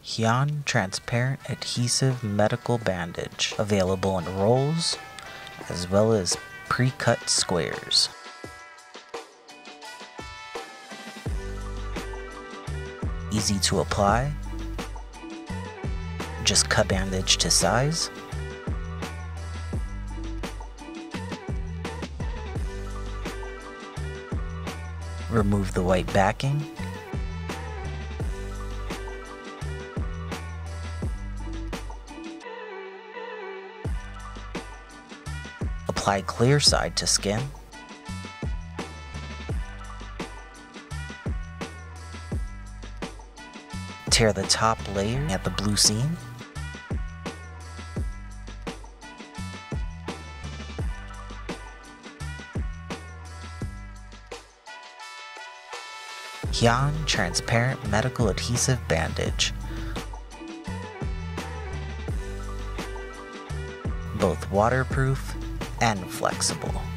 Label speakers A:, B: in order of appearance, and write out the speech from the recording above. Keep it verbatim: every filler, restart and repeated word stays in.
A: Hian Transparent Adhesive Medical Bandage, available in rolls as well as pre-cut squares. Easy to apply. Just cut bandage to size. Remove the white backing. Apply clear side to skin. Tear the top layer at the blue seam. Hian Transparent Medical Adhesive Bandage. Both waterproof and flexible.